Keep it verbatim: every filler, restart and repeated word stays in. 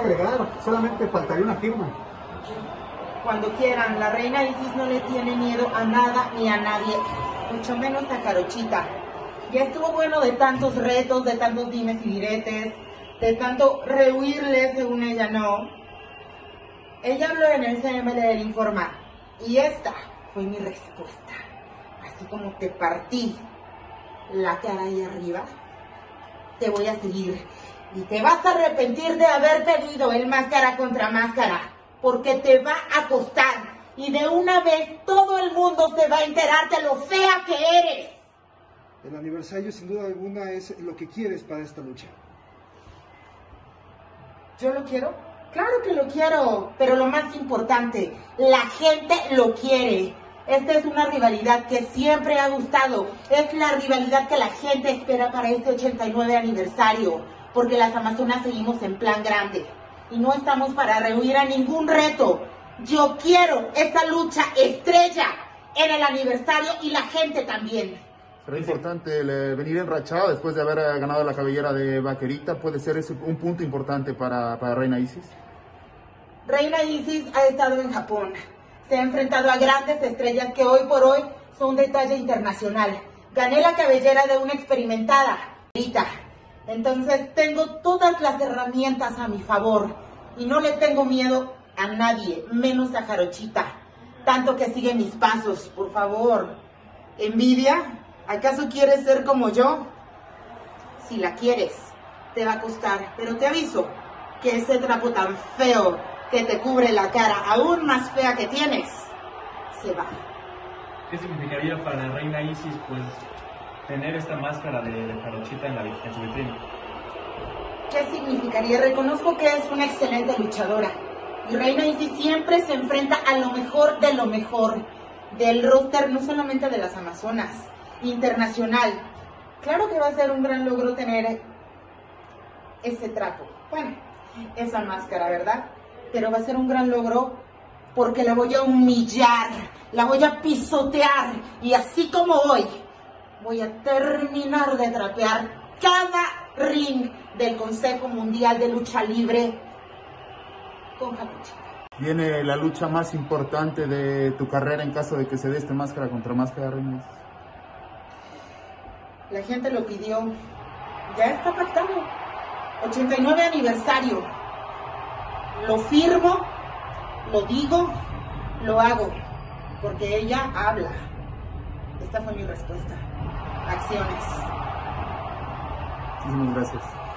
agregar, solamente faltaría una firma. Cuando quieran, la reina Isis no le tiene miedo a nada ni a nadie, mucho menos a Jarochita. Ya estuvo bueno de tantos retos, de tantos dimes y diretes, de tanto rehuirle según ella no. Ella habló en el C M L del Informa y esta fue mi respuesta. Así como te partí la cara ahí arriba, te voy a seguir y te vas a arrepentir de haber pedido el máscara contra máscara, porque te va a costar y de una vez todo el mundo se va a enterar de lo fea que eres. El aniversario sin duda alguna es lo que quieres para esta lucha. ¿Yo lo quiero? Claro que lo quiero, pero lo más importante, la gente lo quiere. Esta es una rivalidad que siempre ha gustado, es la rivalidad que la gente espera para este ochenta y nueve aniversario, porque las Amazonas seguimos en plan grande y no estamos para rehuir a ningún reto. Yo quiero esta lucha estrella en el aniversario y la gente también. Será importante el, eh, venir enrachado después de haber eh, ganado la cabellera de Vaquerita. ¿Puede ser ese un punto importante para, para Reina Isis? Reina Isis ha estado en Japón. Se ha enfrentado a grandes estrellas que hoy por hoy son de talla internacional. Gané la cabellera de una experimentada. Entonces tengo todas las herramientas a mi favor y no le tengo miedo a nadie, menos a Jarochita. Tanto que sigue mis pasos, por favor. ¿Envidia? ¿Acaso quieres ser como yo? Si la quieres, te va a costar, pero te aviso que ese trapo tan feo que te cubre la cara, aún más fea que tienes, se va. ¿Qué significaría para la reina Isis, pues, tener esta máscara de, de Jarochita en, la, en su vitrina? ¿Qué significaría? Reconozco que es una excelente luchadora. Y Reina Isis siempre se enfrenta a lo mejor de lo mejor del roster, no solamente de las Amazonas, internacional. Claro que va a ser un gran logro tener ese trapo, bueno, esa máscara, ¿verdad? Pero va a ser un gran logro porque la voy a humillar, la voy a pisotear y así como hoy voy a terminar de trapear cada ring del Consejo Mundial de Lucha Libre con Jarochita. Viene la lucha más importante de tu carrera en caso de que se dé esta máscara contra máscara, Reina Isis. La gente lo pidió, ya está pactado, ochenta y nueve aniversario, lo firmo, lo digo, lo hago, porque ella habla. Esta fue mi respuesta, acciones. Muchísimas gracias.